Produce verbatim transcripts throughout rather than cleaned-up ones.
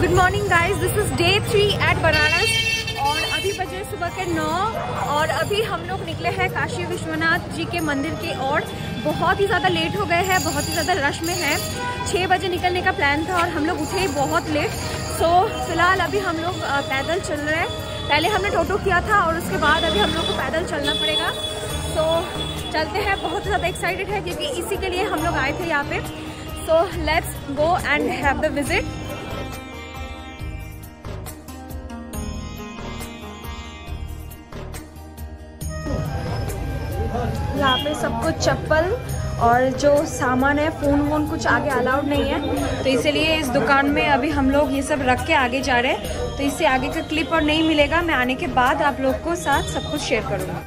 Good morning guys, this is day three at Banaras और अभी बजे सुबह के नौ और अभी हम लोग निकले हैं काशी विश्वनाथ जी के मंदिर की ओर। बहुत ही ज़्यादा लेट हो गए हैं, बहुत ही ज़्यादा रश में है। छः बजे निकलने का प्लान था और हम लोग उठे बहुत लेट। सो फिलहाल अभी हम लोग पैदल चल रहे हैं। पहले हमने टोटो किया था और उसके बाद अभी हम लोग को पैदल चलना पड़ेगा। सो चलते हैं, बहुत ज़्यादा एक्साइटेड है क्योंकि इसी के लिए हम लोग आए थे यहाँ पे। So let's go and have the visit. यहाँ पे सब कुछ चप्पल और जो सामान है, फ़ोन वोन कुछ आगे अलाउड नहीं है, तो इसीलिए इस दुकान में अभी हम लोग ये सब रख के आगे जा रहे हैं। तो इससे आगे का क्लिप और नहीं मिलेगा, मैं आने के बाद आप लोग को साथ सब कुछ शेयर करूँगा।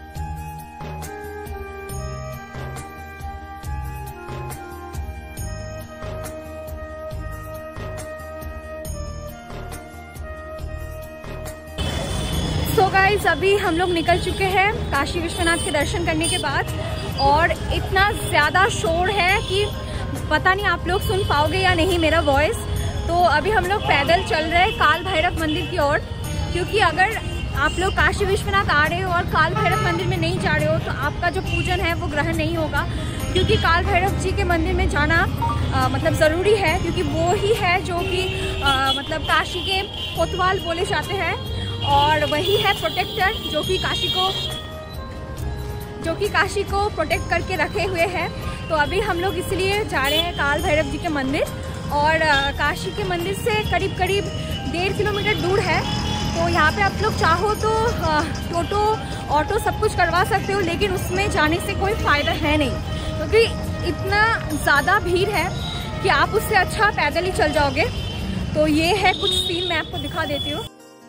सो गाइस, अभी हम लोग निकल चुके हैं काशी विश्वनाथ के दर्शन करने के बाद और इतना ज़्यादा शोर है कि पता नहीं आप लोग सुन पाओगे या नहीं मेरा वॉइस। तो अभी हम लोग पैदल चल रहे हैं काल भैरव मंदिर की ओर, क्योंकि अगर आप लोग काशी विश्वनाथ आ रहे हो और काल भैरव मंदिर में नहीं जा रहे हो तो आपका जो पूजन है वो ग्रहण नहीं होगा। क्योंकि काल भैरव जी के मंदिर में जाना आ, मतलब ज़रूरी है, क्योंकि वो ही है जो कि मतलब काशी के कोतवाल बोले जाते हैं और वही है प्रोटेक्टर जो कि काशी को जो कि काशी को प्रोटेक्ट करके रखे हुए हैं। तो अभी हम लोग इसलिए जा रहे हैं काल भैरव जी के मंदिर और काशी के मंदिर से करीब करीब डेढ़ किलोमीटर दूर है। तो यहाँ पे आप लोग चाहो तो टोटो ऑटो सब कुछ करवा सकते हो, लेकिन उसमें जाने से कोई फ़ायदा है नहीं, क्योंकि इतना ज़्यादा भीड़ है कि आप उससे अच्छा पैदल ही चल जाओगे। तो ये है कुछ सीन, मैं आपको दिखा देती हूँ।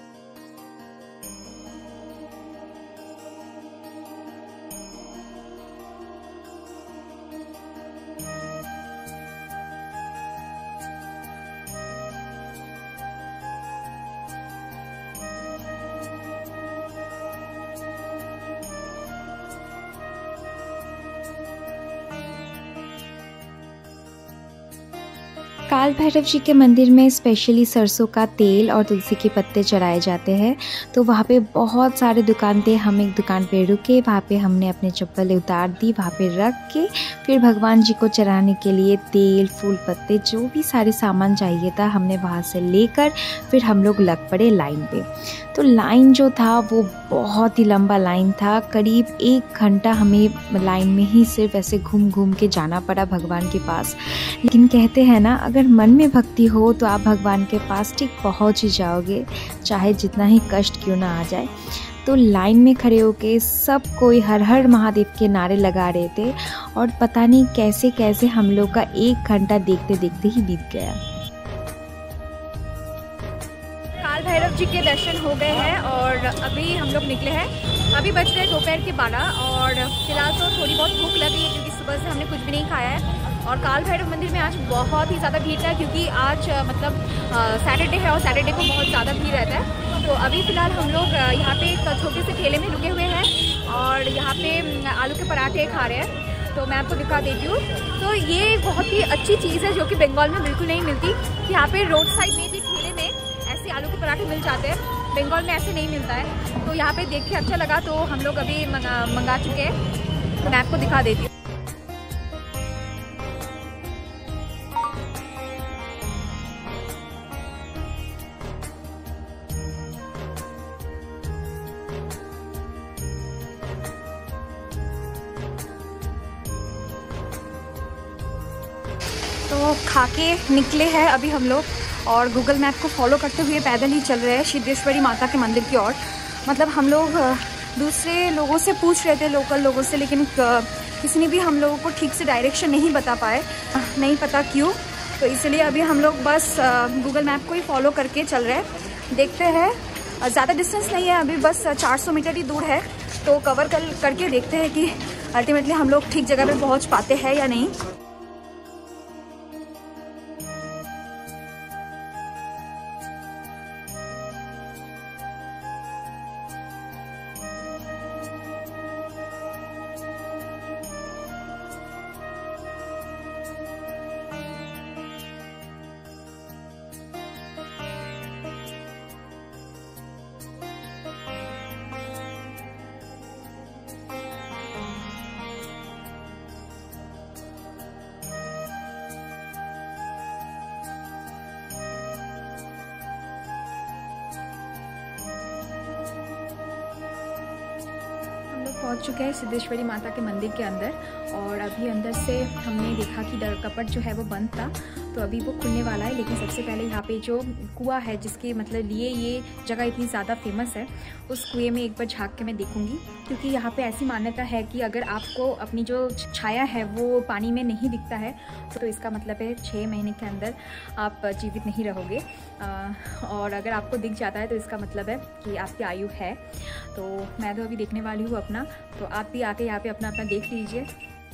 काल भैरव जी के मंदिर में स्पेशली सरसों का तेल और तुलसी के पत्ते चढ़ाए जाते हैं। तो वहाँ पे बहुत सारे दुकान थे, हम एक दुकान पे रुके, वहाँ पे हमने अपने चप्पल उतार दी, वहाँ पे रख के फिर भगवान जी को चढ़ाने के लिए तेल, फूल, पत्ते, जो भी सारे सामान चाहिए था हमने वहाँ से लेकर फिर हम लोग लग पड़े लाइन पे। तो लाइन जो था वो बहुत ही लंबा लाइन था, करीब एक घंटा हमें लाइन में ही सिर्फ ऐसे घूम घूम के जाना पड़ा भगवान के पास। लेकिन कहते हैं ना, अगर मन में भक्ति हो तो आप भगवान के पास ठीक पहुंच ही जाओगे, चाहे जितना ही कष्ट क्यों ना आ जाए। तो लाइन में खड़े होके सब कोई हर हर महादेव के नारे लगा रहे थे और पता नहीं कैसे कैसे हम लोग का एक घंटा देखते देखते ही बीत गया। काल भैरव जी के दर्शन हो गए हैं और अभी हम लोग निकले हैं। अभी बज रहे दोपहर के बारह और फिलहाल तो थोड़ी बहुत भूख लगी है, क्योंकि सुबह से हमने कुछ भी नहीं खाया है। और काल भैरव मंदिर में आज बहुत ही ज़्यादा भीड़ है, क्योंकि आज मतलब सैटरडे है और सैटरडे को बहुत ज़्यादा भीड़ रहता है। तो अभी फ़िलहाल हम लोग यहाँ पे एक छोटे से ठेले में रुके हुए हैं और यहाँ पे आलू के पराठे खा रहे हैं। तो मैं आपको दिखा देती हूँ। तो ये बहुत ही अच्छी चीज़ है जो कि बंगाल में बिल्कुल नहीं मिलती। यहाँ पे रोड साइड में भी ठेले में ऐसे आलू के पराठे मिल जाते हैं, बंगाल में ऐसे नहीं मिलता है। तो यहाँ पे देख के अच्छा लगा, तो हम लोग अभी मंगा मंगा चुके हैं। तो मैं आपको दिखा देती हूँ। तो खा के निकले हैं अभी हम लोग और गूगल मैप को फॉलो करते हुए पैदल ही चल रहे हैं सिद्धेश्वरी माता के मंदिर की ओर। मतलब हम लोग दूसरे लोगों से पूछ रहे थे, लोकल लोगों से, लेकिन किसी ने भी हम लोगों को ठीक से डायरेक्शन नहीं बता पाए, नहीं पता क्यों। तो इसलिए अभी हम लोग बस गूगल मैप को ही फॉलो करके चल रहे हैं। देखते हैं, ज़्यादा डिस्टेंस नहीं है, अभी बस चार सौ मीटर ही दूर है। तो कवर कर करके देखते हैं कि अल्टीमेटली हम लोग ठीक जगह पर पहुँच पाते हैं या नहीं। पहुंच चुके हैं सिद्धेश्वरी माता के मंदिर के अंदर और अभी अंदर से हमने देखा कि दर कपट जो है वो बंद था, तो अभी वो खुलने वाला है। लेकिन सबसे पहले यहाँ पे जो कुआं है जिसके मतलब लिए ये जगह इतनी ज़्यादा फेमस है, उस कुएं में एक बार झाँक के मैं देखूँगी, क्योंकि यहाँ पे ऐसी मान्यता है कि अगर आपको अपनी जो छाया है वो पानी में नहीं दिखता है तो इसका मतलब है छः महीने के अंदर आप जीवित नहीं रहोगे, और अगर आपको दिख जाता है तो इसका मतलब है कि आपकी आयु है। तो मैं तो अभी देखने वाली हूँ अपना, तो आप भी आके यहाँ पे अपना अपना देख लीजिए।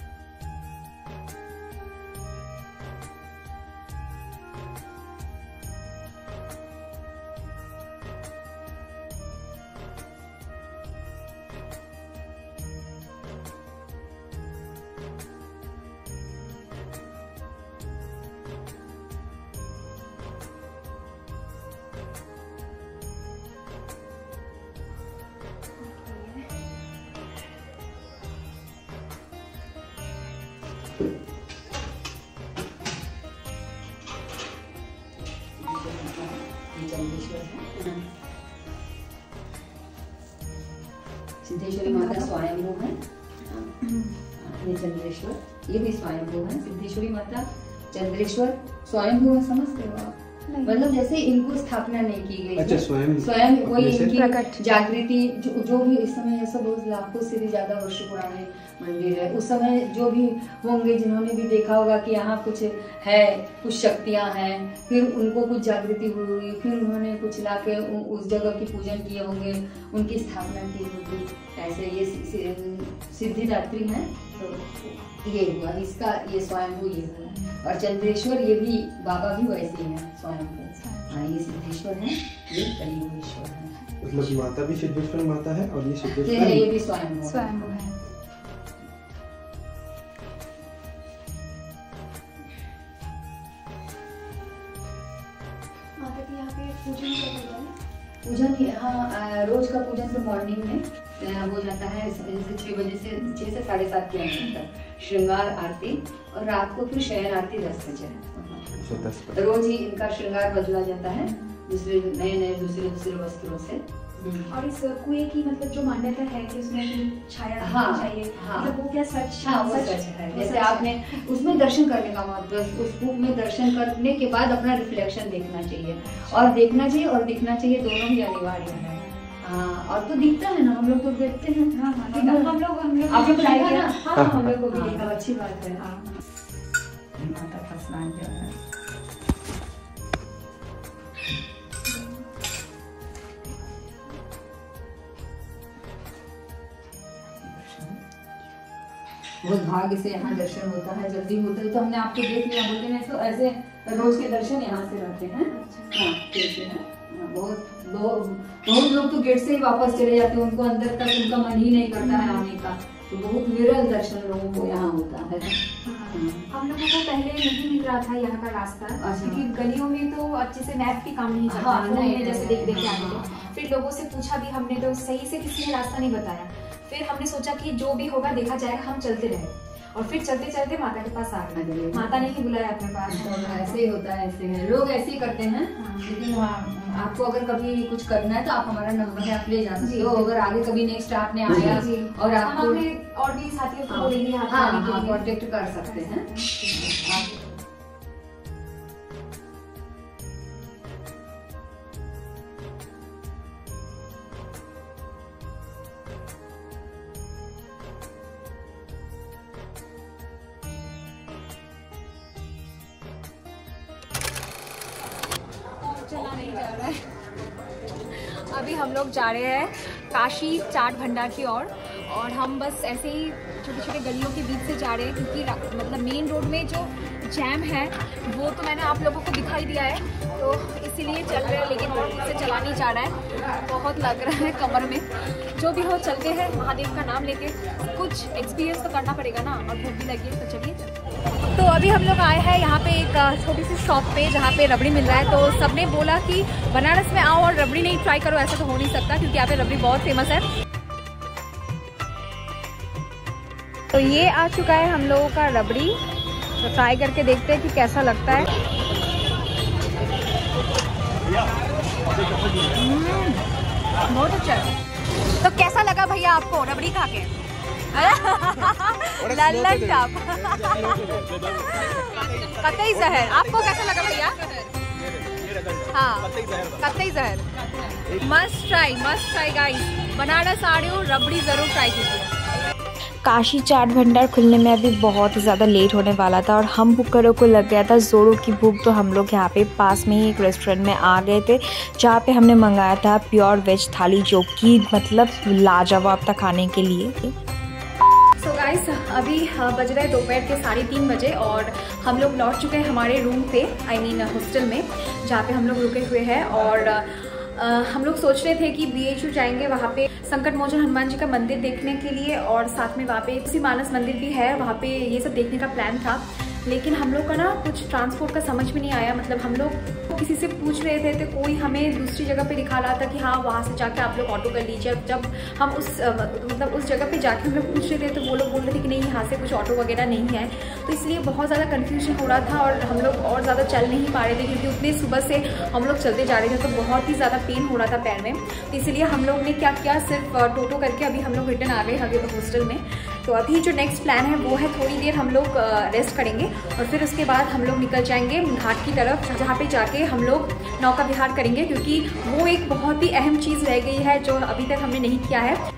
सिद्धेश्वरी माता स्वयंभू है, ये चंद्रेश्वर, ये भी स्वयंभू है। सिद्धेश्वरी माता चंद्रेश्वर स्वयंभू है, समझते हो आप? मतलब जैसे इनको स्थापना नहीं की गई। अच्छा, स्वयं स्वयं कोई इनकी जागृति जो, जो भी इस समय ऐसा बहुत लाखों से भी ज्यादा वर्ष पुराने मंदिर है, उस समय जो भी होंगे जिन्होंने भी देखा होगा कि यहाँ कुछ है, कुछ शक्तियाँ हैं, फिर उनको कुछ जागृति हुई होगी, फिर उन्होंने कुछ लाके उस जगह की पूजन किए होंगे, उनकी स्थापना की होगी। ऐसे ये सिद्धिदात्री है, तो ये हुआ इसका, ये स्वयंभू ये हुआ। और चंद्रेश्वर ये भी बाबा भी वैसे ही है स्वयंभू। हाँ, ये सिद्धेश्वर है, ये कलियुगेश्वर है। मतलब माता भी सिद्धेश्वर माता है और ये सिद्धेश्वर ये भी स्वयंभू स्वयंभू है। पूजन, हाँ, रोज का पूजन से मॉर्निंग में हो जाता है जैसे छह बजे से छह से साढ़े सात के अंदर तक श्रृंगार आरती, और रात को फिर शयन आरती दस बजे। रोज ही इनका श्रृंगार बदला जाता है दूसरे नए नए दूसरे दूसरे वस्त्रों से। और इस कुएं की मतलब जो मान्यता है कि उसमें छाया हाँ, चाहिए, हाँ, मतलब वो क्या सच? हाँ, वो सच है। जैसे आपने उसमें दर्शन करने का मतलब, उस कूप में दर्शन करने के बाद अपना रिफ्लेक्शन देखना चाहिए, और देखना चाहिए और दिखना चाहिए, दोनों ही अनिवार्य है। हाँ, और तो दिखता है ना, हम लोग तो देखते हैं। हाँ, हाँ, हम लोग हम लोग आप लोग ट्राई किया? हाँ, हम लोग को भी देखा, अच्छी बात है। माता का स्नान किया है। बहुत भाग्य से यहाँ दर्शन होता है, जल्दी होता है, तो हमने आपको देख लिया, बोलते हैं तो ऐसे रोज के दर्शन यहाँ से रहते हैं। हाँ, कैसे है, बहुत बहुत लोग तो गेट से ही वापस चले जाते हैं, उनको अंदर तक उनका मन ही नहीं करता है आने का, तो बहुत विरल दर्शन लोगों को यहाँ होता है। हम लोगों को पहले नहीं मिल रहा था यहाँ का रास्ता, क्योंकि गलियों में तो अच्छे से मैप भी काम नहीं करता, हाँ, नहीं, जैसे देख देख के आगे थे। फिर लोगों से पूछा भी हमने, तो सही से किसी ने रास्ता नहीं बताया। फिर हमने सोचा कि जो भी होगा देखा जाएगा, हम चलते रहे, और फिर चलते चलते माता के पास आ गए। माता ने ही बुलाया अपने पास। ऐसे ही होता है, ऐसे है, लोग ऐसे ही करते हैं। लेकिन आपको अगर कभी कुछ करना है तो आप हमारा नंबर है, आप ले जा सकते हो। अगर आगे कभी नेक्स्ट आपने आया और आप और भी साथियों को बोलेंगे, हाँ, कॉन्टेक्ट कर सकते हैं। चला नहीं जा रहा है। अभी हम लोग जा रहे हैं काशी चाट भंडार की ओर, और, और हम बस ऐसे ही छोटे छोटे गलियों के बीच से जा रहे हैं, क्योंकि मतलब मेन रोड में जो जैम है वो तो मैंने आप लोगों को दिखाई दिया है, तो इसीलिए चल रहे हैं। लेकिन बहुत से चला नहीं जा रहा है, बहुत लग रहा है कमर में। जो भी हो, चलते हैं, महादेव का नाम लेके, कुछ एक्सपीरियंस तो करना पड़ेगा ना, और भूख भी लगी है, तो चलिए। तो अभी हम लोग आए हैं यहाँ पे एक छोटी सी शॉप पे जहाँ पे रबड़ी मिल रहा है। तो सबने बोला कि बनारस में आओ और रबड़ी नहीं ट्राई करो, ऐसा तो हो नहीं सकता, क्योंकि यहाँ पे रबड़ी बहुत फेमस है। तो ये आ चुका है हम लोगों का रबड़ी, तो ट्राई करके देखते हैं कि कैसा लगता है। बहुत अच्छा है। तो कैसा लगा भैया आपको रबड़ी खा के? लल्लन टॉप कतई जहर। आपको कैसा लगा भैया? हाँ कतई जहर। Must try must try guys, Banaras आ रहे हो रबड़ी जरूर ट्राई कीजिए। काशी चाट भंडार खुलने में अभी बहुत ही ज़्यादा लेट होने वाला था और हम बुकरों को लग गया था ज़ोरों की भूख। तो हम लोग यहाँ पे पास में ही एक रेस्टोरेंट में आ गए थे जहाँ पे हमने मंगाया था प्योर वेज थाली, जो कि मतलब लाजवाब था खाने के लिए। सो गाइस अभी बज रहे दोपहर के साढ़े तीन बजे और हम लोग लौट चुके हैं हमारे रूम पे, आई मीन हॉस्टल में जहाँ पे हम लोग रुके हुए हैं। और Uh, हम लोग सोच रहे थे कि बी एच यू जाएंगे, वहाँ पे संकट मोचन हनुमान जी का मंदिर देखने के लिए, और साथ में वहाँ पे तुलसी मानस मंदिर भी है, वहाँ पे ये सब देखने का प्लान था। लेकिन हम लोग का ना कुछ ट्रांसपोर्ट का समझ में नहीं आया। मतलब हम लोग किसी से पूछ रहे थे तो कोई हमें दूसरी जगह पे दिखा रहा था कि हाँ वहाँ से जाके आप लोग ऑटो कर लीजिए। जब हम उस मतलब उस जगह पे जाके हम लोग पूछ रहे थे तो वो लोग बोल रहे थे कि नहीं यहाँ से कुछ ऑटो वगैरह नहीं है। तो इसलिए बहुत ज़्यादा कन्फ्यूजन हो रहा था और हम लोग और ज़्यादा चल नहीं पा रहे थे क्योंकि उतने सुबह से हम लोग चलते जा रहे थे तो बहुत ही ज़्यादा पेन हो रहा था पैर में। तो इसलिए हम लोग ने क्या किया, सिर्फ टोटो करके अभी हम लोग रिटर्न आ गए अभी हॉस्टल में। तो अभी जो नेक्स्ट प्लान है वो है थोड़ी देर हम लोग रेस्ट करेंगे और फिर उसके बाद हम लोग निकल जाएंगे घाट की तरफ, जहाँ पे जाके हम लोग नौका विहार करेंगे क्योंकि वो एक बहुत ही अहम चीज़ रह गई है जो अभी तक हमने नहीं किया है।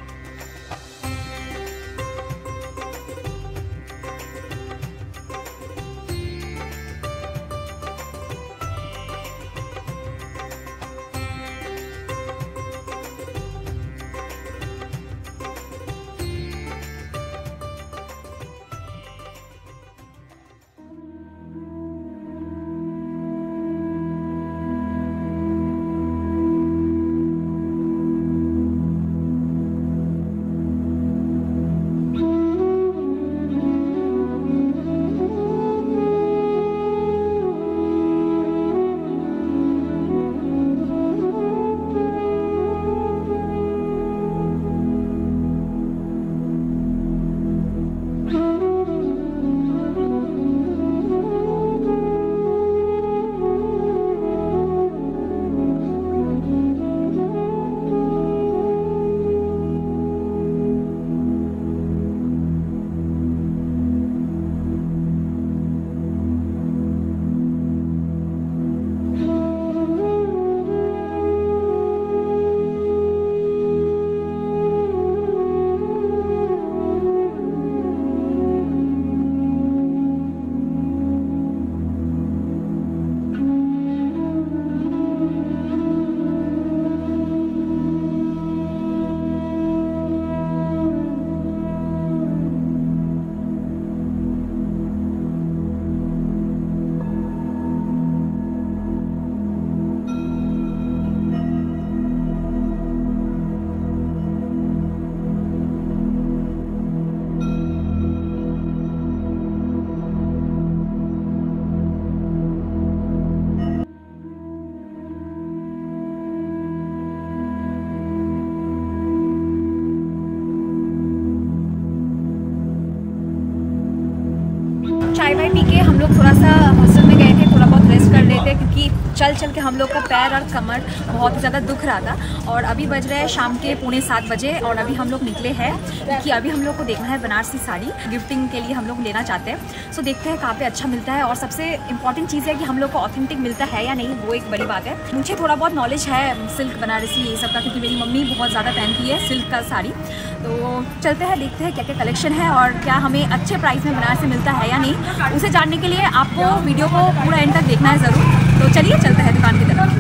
चाय वाय पी के हम लोग थोड़ा सा हॉस्टल में गए थे, थोड़ा बहुत रेस्ट कर लेते क्योंकि चल चल के हम लोग का पैर और कमर बहुत ही ज़्यादा दुख रहा था। और अभी बज रहे हैं शाम के पौने सात बजे और अभी हम लोग निकले हैं क्योंकि अभी हम लोग को देखना है बनारसी साड़ी, गिफ्टिंग के लिए हम लोग लेना चाहते हैं। सो देखते हैं कहाँ पे अच्छा मिलता है और सबसे इंपॉर्टेंट चीज़ है कि हम लोग को ऑथेंटिक मिलता है या नहीं, वो एक बड़ी बात है। मुझे थोड़ा बहुत नॉलेज है सिल्क बनारसी ये सब का क्योंकि मेरी मम्मी बहुत ज़्यादा पहनती है सिल्क का साड़ी। तो चलते हैं देखते हैं क्या क्या कलेक्शन है और क्या हमें अच्छे प्राइस में बनारसी मिलता है या नहीं। उसे जानने के लिए आपको वीडियो को पूरा एंड तक देखना है ज़रूर। तो चलिए चलते हैं दुकान की तरफ।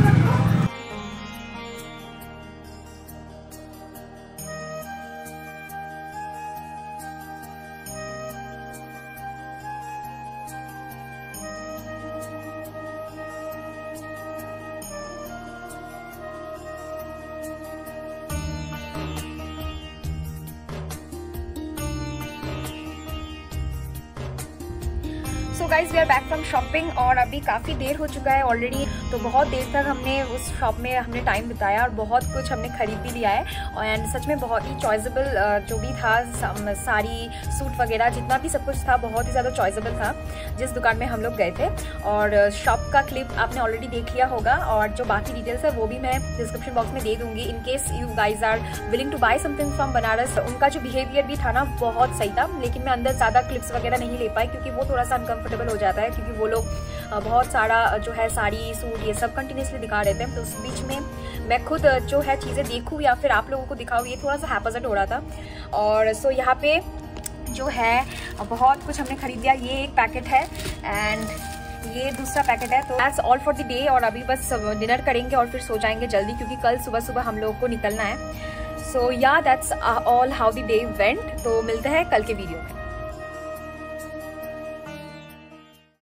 So guys we are back from shopping और अभी काफ़ी देर हो चुका है ऑलरेडी, तो बहुत देर तक हमने उस शॉप में हमने टाइम बिताया और बहुत कुछ हमने खरीद भी लिया है। एंड सच में बहुत ही चॉइसेबल जो भी था, साड़ी सूट वगैरह जितना भी सब कुछ था बहुत ही ज़्यादा चॉइसेबल था जिस दुकान में हम लोग गए थे। और शॉप का क्लिप आपने ऑलरेडी देख लिया होगा और जो बाकी डिटेल्स है वो भी मैं डिस्क्रिप्शन बॉक्स में दे दूँगी in case you guys are willing to buy something from Banaras. उनका जो बिहेवियर भी था ना बहुत सही था, लेकिन मैं अंदर ज़्यादा क्लिप्स वगैरह नहीं ले पाई क्योंकि वो थोड़ा सा अनकंफर्टेबल हो जाता है, क्योंकि वो लोग बहुत सारा जो है साड़ी सूट ये सब कंटिन्यूसली दिखा रहे थे। तो उस बीच में मैं खुद जो है चीज़ें देखूँ या फिर आप लोगों को दिखाऊँ, ये थोड़ा सा हैपजट हो रहा था। और सो यहाँ पे जो है बहुत कुछ हमने खरीद लिया। ये एक पैकेट है एंड ये दूसरा पैकेट है। तो that's all for the day और अभी बस डिनर करेंगे और फिर सो जाएंगे जल्दी क्योंकि कल सुबह सुबह हम लोगों को निकलना है। So yeah that's all how the day went. तो मिलते हैं कल के वीडियो में।